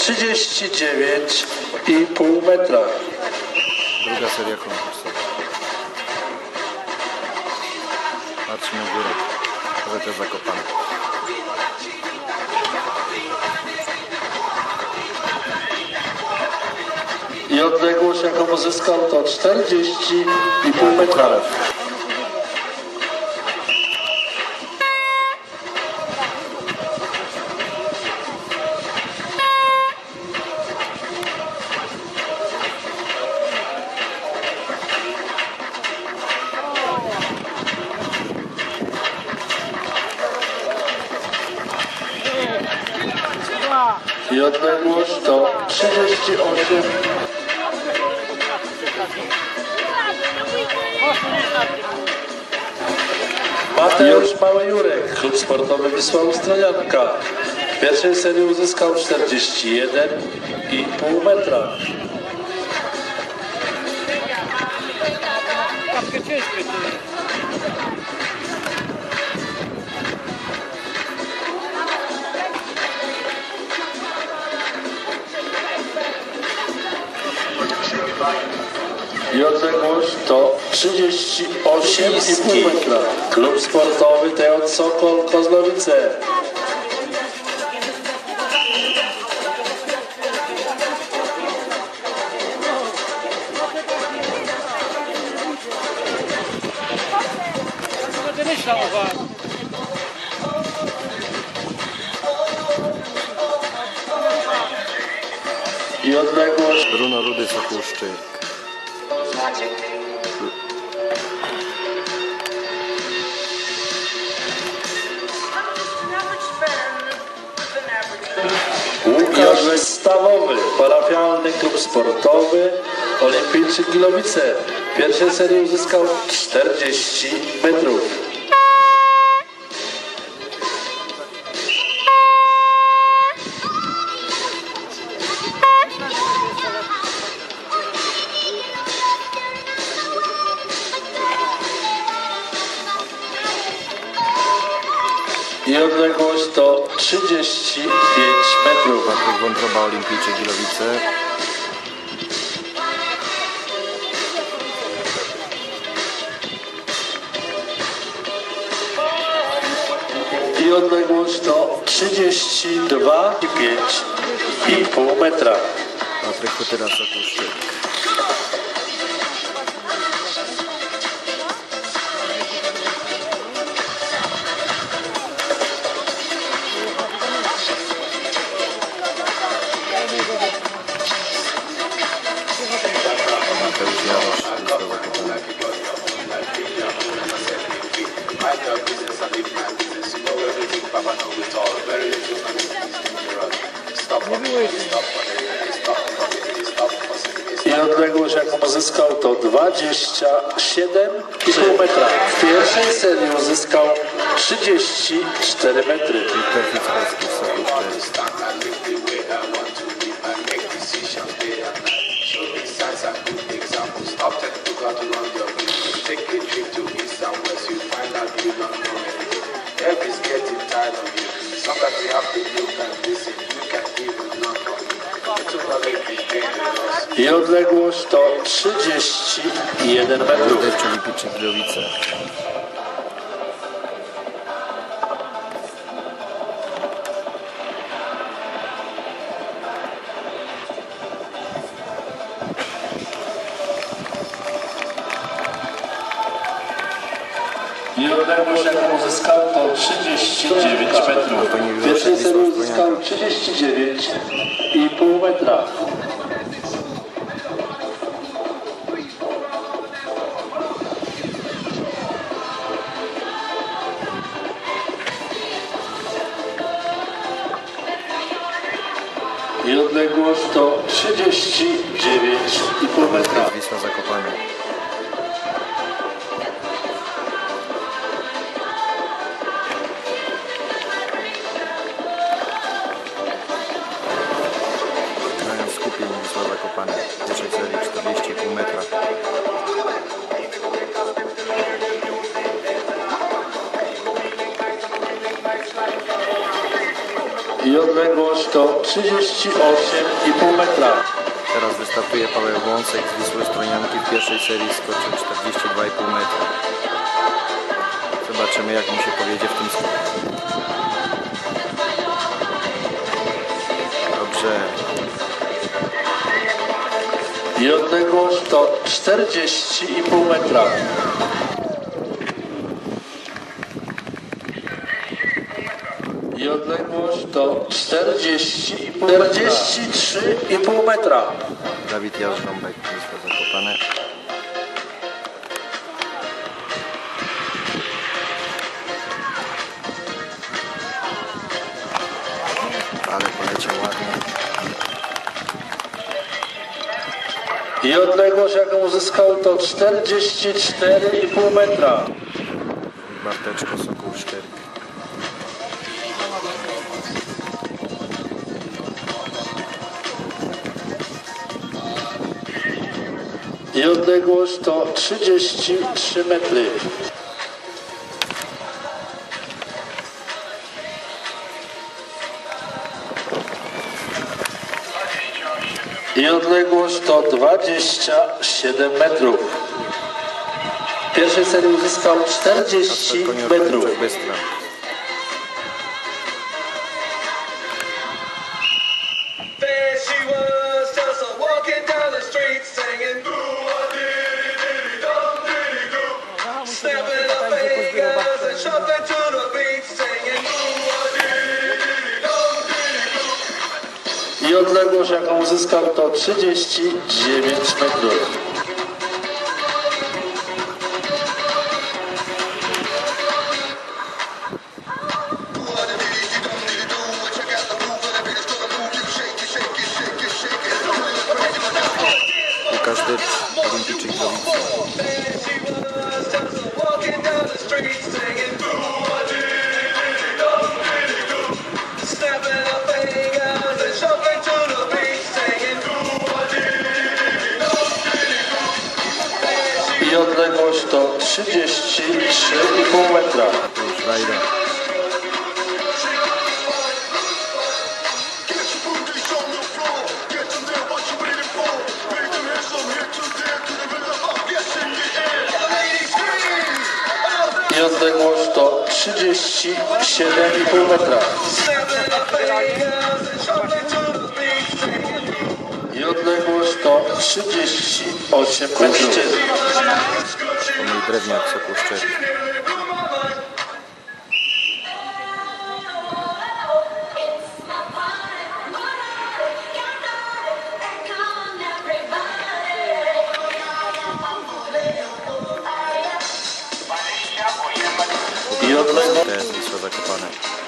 39,5 metra. Druga seria konkursowa. Patrzmy na górę. To też Zakopane. I odległość, jaką uzyskał, to 40,5 metra. I odległość to 38. Mateusz Mały-Jurek, klub sportowy Wisła Ustronianka. W pierwszej serii uzyskał 41,5 metra. I odległość to 38,5 metra. Klub sportowy TJ Sokol Kozłowice. I odległość Bruno Rudy Sokuszczyk. Łukasz Stawowy, parafialny klub sportowy Olimpijczyk Gliwice. W pierwszej serii uzyskał 40 metrów. I odległość to 35 metrów. Patryk Wątroba, Olimpijczyk Gliwice. I odległość to 32,5 metra. Patryk Kutyra Sokuszczyk. Mateusz Jarosz, Wisła Zakopane. I odległość, jaką uzyskał, to 27,5 metra. W pierwszej serii uzyskał 34 metry. Wiktor Fitzpaski, Sokuszczyk. I odległość to 31 metrów. Olimpijczyk Gliwice. I odległość, jaką uzyskał, to 39 metrów. W pierwszej serii uzyskał 39,5 metra. I odległość to 39,5 metra. Wisła Zakopane. Skupień Wisła Zakopane. W pierwszej serii 40,5 metra. I odległość to 38,5 metra. Teraz wystartuje Paweł Wąsek z Wisły Stronianki. W pierwszej serii skoczył 42,5 metra. Zobaczymy, jak mu się powiedzie w tym skoku. Dobrze. I odległość to 40,5 metra. I odległość to 43,5 metra. Dawid Jarząbek, Wisła Zakopane. Ale poleciał ładnie. I odległość, jaką uzyskał, to 44,5 metra. Barteczko Sokół Szczerik. I odległość to 33 metry. I odległość to 27 metrów. W pierwszej serii uzyskał 40 metrów. I odległość, jaką uzyskał, to 39 metrów. Łukasz Dycz, Olimpijczyk Gliwice. I odległość to 33,5 metra. Mateusz Wajda. I odległość to 37,5 metra. I odległość to 38 metrów. To mój drewniak Sokół Szczerik. I odległość To jest Wisła Zakopane.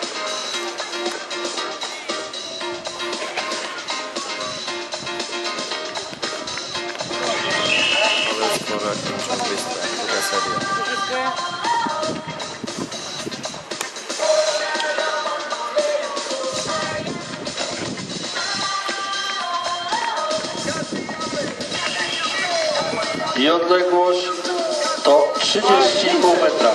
Paweł Stworak, Tymczas Bystra, druga seria. i odległość to 30,5 metra.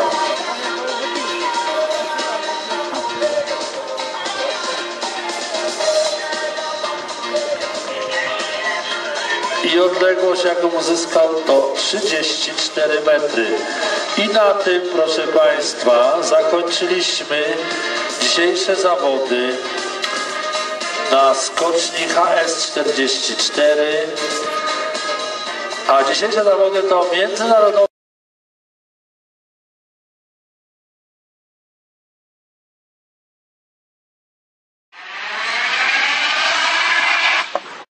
I odległość, jaką uzyskał, to 34 metry. I na tym, proszę Państwa, zakończyliśmy dzisiejsze zawody na skoczni HS44. A dzisiejsze zawody to międzynarodowe